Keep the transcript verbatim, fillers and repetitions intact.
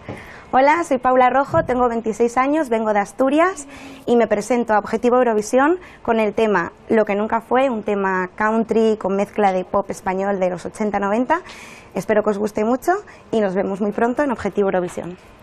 Hola, soy Paula Rojo, tengo veintiséis años, vengo de Asturias y me presento a Objetivo Eurovisión con el tema Lo que nunca fue, un tema country con mezcla de pop español de los ochenta noventa. Espero que os guste mucho y nos vemos muy pronto en Objetivo Eurovisión.